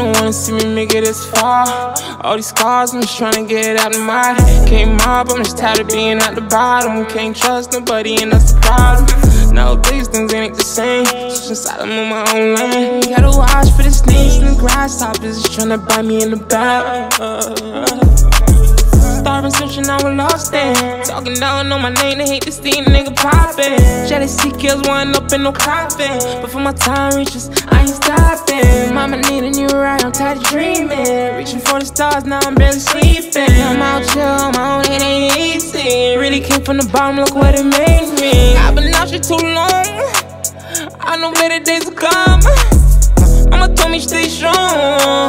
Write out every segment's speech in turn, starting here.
don't wanna see me make it this far. All these scars, I'm just tryna get it out of my head. Came up, I'm just tired of being at the bottom. Can't trust nobody, and that's the problem. Nowadays, things ain't the same. Switch inside, I'm on my own lane. Gotta watch for the snakes and the grasshoppers just tryna bite me in the back. Starving, searching, I was lost in. Talking down on my name, they hate to see a nigga poppin'. Jealousy kills one up in no coffin. But for my time reaches, I ain't stopping. Mama need a new ride, I'm tired of dreaming. Reaching for the stars, now I'm barely sleeping. I'm out chill on my own, it ain't easy. Really came from the bottom, look what it made me. I've been out here too long, I know better days will come. Mama told me stay strong,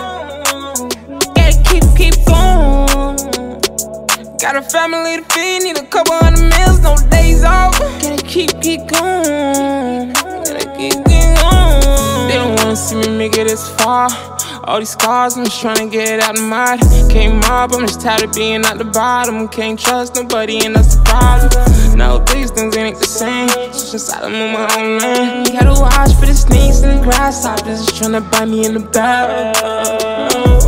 gotta keep going. Got a family to feed, need a couple hundred meals, no days off. Gotta keep going, gotta keep going. They don't wanna see me make it this far. All these scars, I'm just tryna get it out of my head. Came up, I'm just tired of being at the bottom. Can't trust nobody, and that's the problem. Nowadays, things ain't the same. Switch inside, I'm on my own lane. Gotta watch for the snakes and the grasshoppers just tryna bite me in the back.